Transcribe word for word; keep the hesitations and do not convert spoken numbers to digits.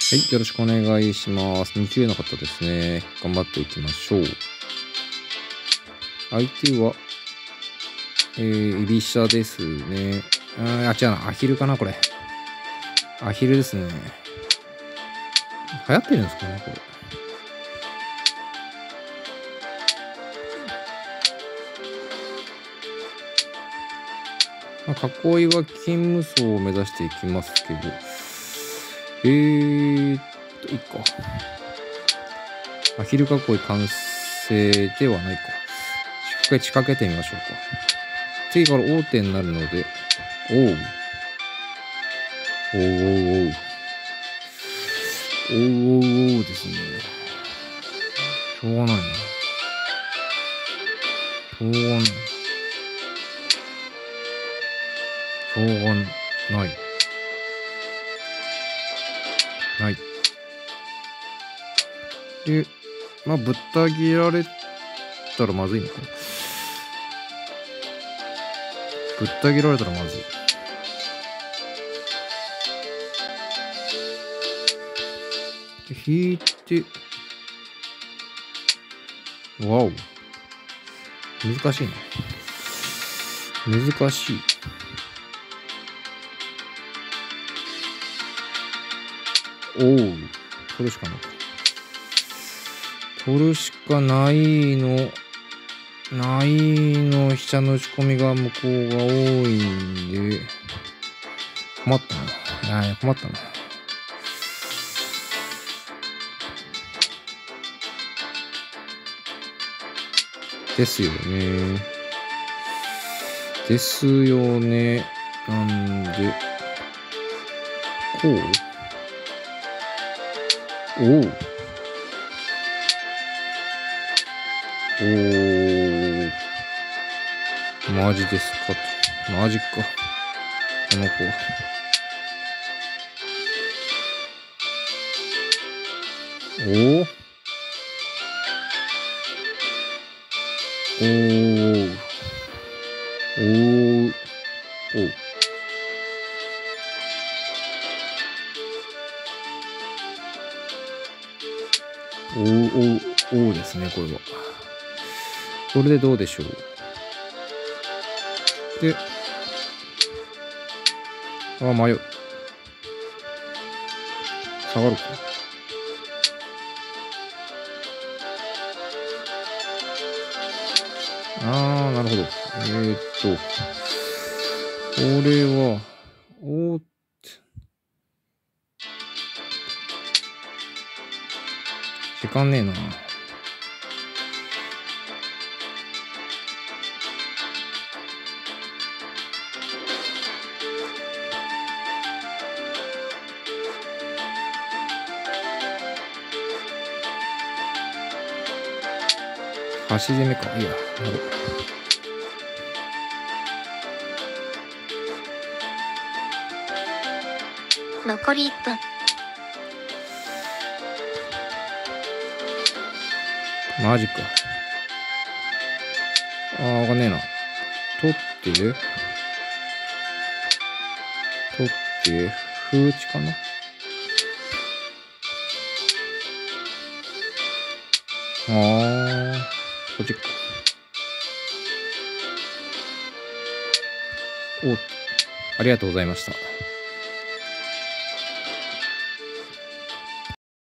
はい、よろしくお願いします。に級の方ですね。頑張っていきましょう。相手は、えー、居飛車ですね。あ、違うな、アヒルかな、これ。アヒルですね。流行ってるんですかね、これ。まあ、囲いは金無双を目指していきますけど。えーっと、いいか。アヒル囲い完成ではないか。一回仕掛けてみましょうか。次から王手になるので、おう。おうおうおう。おうおうおうですね。しょうがないな。しょうがない。しょうがない。ない。で、まあ、ぶった切られたらまずいのかな。ぶった切られたらまずい。で、引いて、わお。難しいな。難しい。おう。取るしかないか。取るしかないの。ないの飛車の打ち込みが向こうが多いんで、困ったな。いや困ったな。ですよね。ですよね。なんで、こうおう。おー。マジですかと。マジか。この子は。おー。おー。おー。おう。おー、おー、おーですね、これは。これでどうでしょう。で、あ、迷う。下がるか。あー、なるほど。えー、っと、これは、おーって、時間ねえな。端攻めか。いいや。なる残りいっぷん。 マジか。あー、わかんねえな。取って、取って、風打ちかな。あー、こっちか。お、ありがとうございました。